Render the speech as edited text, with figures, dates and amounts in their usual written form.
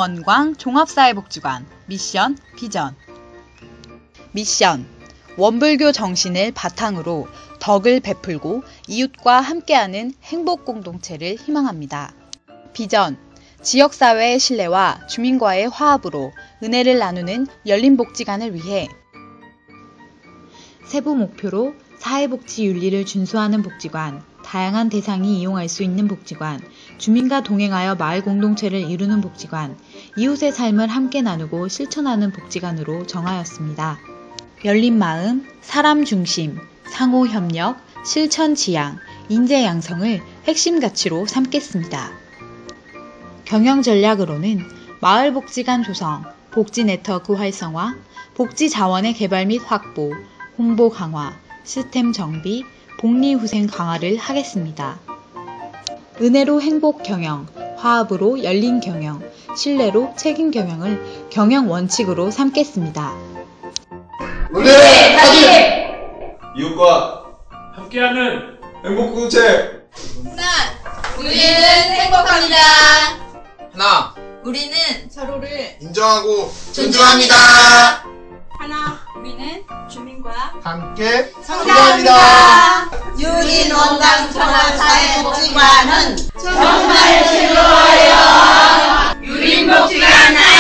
유인원광 종합사회복지관 미션, 비전. 미션, 원불교 정신을 바탕으로 덕을 베풀고 이웃과 함께하는 행복공동체를 희망합니다. 비전, 지역사회의 신뢰와 주민과의 화합으로 은혜를 나누는 열린복지관을 위해 세부 목표로 사회복지 윤리를 준수하는 복지관, 다양한 대상이 이용할 수 있는 복지관, 주민과 동행하여 마을 공동체를 이루는 복지관, 이웃의 삶을 함께 나누고 실천하는 복지관으로 정하였습니다. 열린 마음, 사람 중심, 상호 협력, 실천 지향, 인재 양성을 핵심 가치로 삼겠습니다. 경영 전략으로는 마을 복지관 조성, 복지 네트워크 활성화, 복지 자원의 개발 및 확보, 홍보 강화, 시스템 정비, 복리후생 강화를 하겠습니다. 은혜로 행복 경영, 화합으로 열린 경영, 신뢰로 책임 경영을 경영 원칙으로 삼겠습니다. 은혜 타깃! 이웃과 함께하는 행복공동체! 하나, 우리는 행복합니다. 하나, 우리는 서로를 인정하고 존중합니다. 하나, 우리는 주민과 함께 성장합니다. 유인원광 종합사회복지관은 정말 즐거워요. 유인복지관